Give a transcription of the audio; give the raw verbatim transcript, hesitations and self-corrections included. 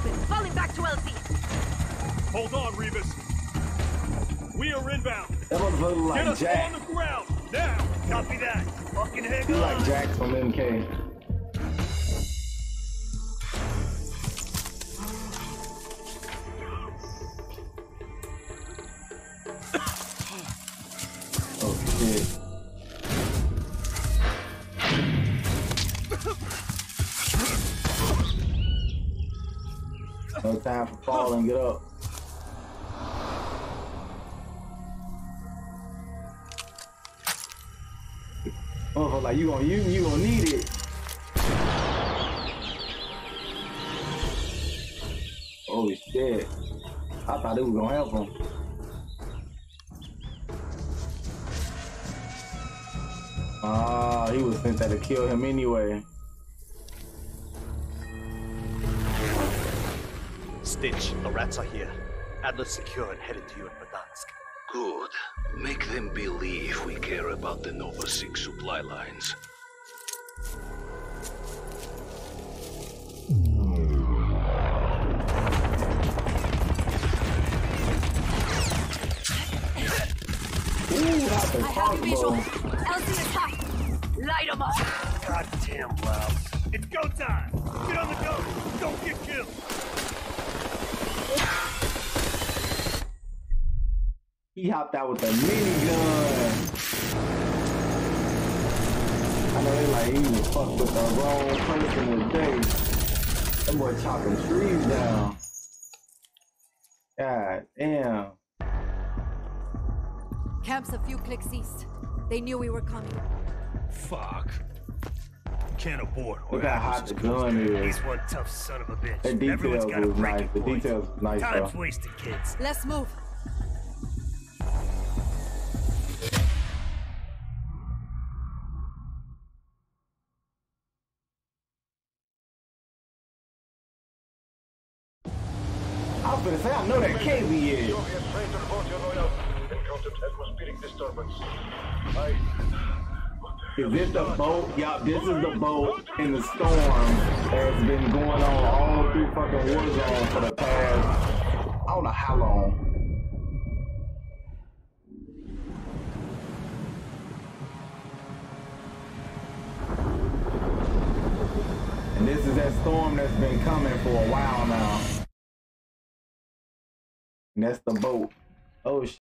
open. Falling back to L Z. Hold on, Revis. We are inbound. That was looking like Get us Jack. on the ground now. Copy that. Fucking hang He on. like Jack from M K. Oh shit. No time for falling, get up. Oh, like you gonna you you gonna need it. Oh shit. I thought it was gonna help him. Ah, he was sent there to kill him anyway. Stitch, the rats are here. Adler's secure and headed to you in Verdansk. Good. Make them believe we care about the Nova six supply lines. Ooh, that's a I have a visual. crossbow. L Z is hot. Light 'em up. Goddamn loud. It's go time. Get on the go. Don't get killed. He hopped out with a minigun. I know they like he was fucked with the wrong person today. That boy chopping trees down. God damn. Camp's a few clicks east. They knew we were coming. Fuck. Can't abort. Look how hot the gun is. He's one tough son of a bitch. The details Everyone's got a was breaking nice. The point. details was nice Time's though. wasted, kids. Let's move. I was gonna say I know that K V is. Soviet freighter boat your way out. Encountered atmospheric disturbance. I... Is this the boat? Yup, this is the boat in the storm that's been going on all through fucking Warzone for the past, I don't know how long. And this is that storm that's been coming for a while now. And that's the boat. Oh shit.